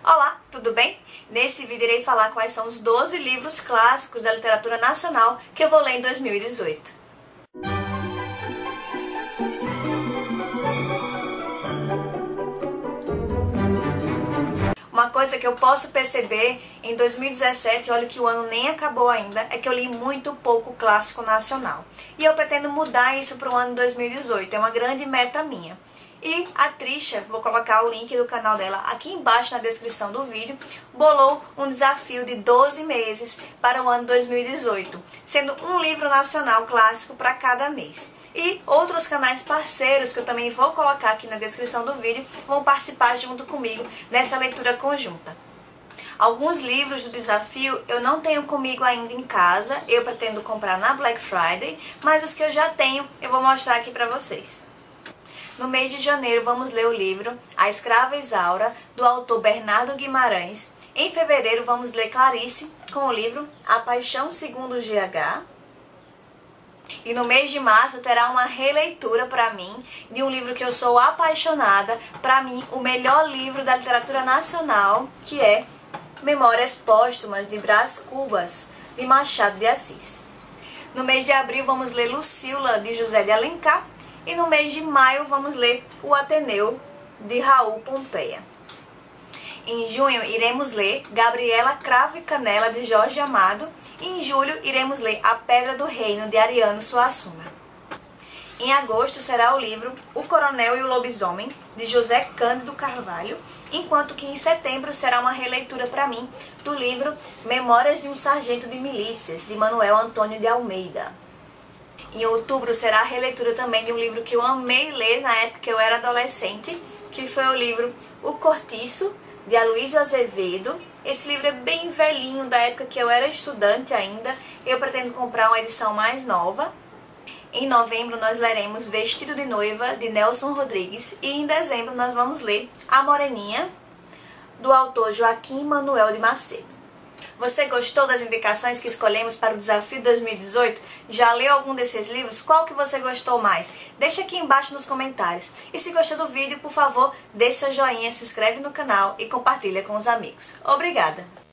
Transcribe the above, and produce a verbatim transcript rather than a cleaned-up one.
Olá, tudo bem? Nesse vídeo irei falar quais são os doze livros clássicos da literatura nacional que eu vou ler em dois mil e dezoito. Uma coisa que eu posso perceber em dois mil e dezessete, olha que o ano nem acabou ainda, é que eu li muito pouco clássico nacional. E eu pretendo mudar isso para o ano dois mil e dezoito, é uma grande meta minha. E a Trisha, vou colocar o link do canal dela aqui embaixo na descrição do vídeo, bolou um desafio de doze meses para o ano dois mil e dezoito, sendo um livro nacional clássico para cada mês. E outros canais parceiros, que eu também vou colocar aqui na descrição do vídeo, vão participar junto comigo nessa leitura conjunta. Alguns livros do desafio eu não tenho comigo ainda em casa, eu pretendo comprar na Black Friday, mas os que eu já tenho eu vou mostrar aqui para vocês. No mês de janeiro vamos ler o livro A Escrava Isaura, do autor Bernardo Guimarães. Em fevereiro vamos ler Clarice, com o livro A Paixão Segundo G H. E no mês de março terá uma releitura para mim de um livro que eu sou apaixonada, para mim o melhor livro da literatura nacional, que é Memórias Póstumas de Brás Cubas, de Machado de Assis. No mês de abril vamos ler Lucila, de José de Alencar. E no mês de maio vamos ler O Ateneu, de Raul Pompeia. Em junho iremos ler Gabriela Cravo e Canela, de Jorge Amado. E em julho iremos ler A Pedra do Reino, de Ariano Suassuna. Em agosto será o livro O Coronel e o Lobisomem, de José Cândido Carvalho. Enquanto que em setembro será uma releitura para mim do livro Memórias de um Sargento de Milícias, de Manuel Antônio de Almeida. Em outubro será a releitura também de um livro que eu amei ler na época que eu era adolescente, que foi o livro O Cortiço, de Aloysio Azevedo. Esse livro é bem velhinho, da época que eu era estudante ainda. Eu pretendo comprar uma edição mais nova. Em novembro nós leremos Vestido de Noiva, de Nelson Rodrigues. E em dezembro nós vamos ler A Moreninha, do autor Joaquim Manuel de Macedo. Você gostou das indicações que escolhemos para o Desafio dois mil e dezoito? Já leu algum desses livros? Qual que você gostou mais? Deixa aqui embaixo nos comentários. E se gostou do vídeo, por favor, deixe seu joinha, se inscreve no canal e compartilha com os amigos. Obrigada!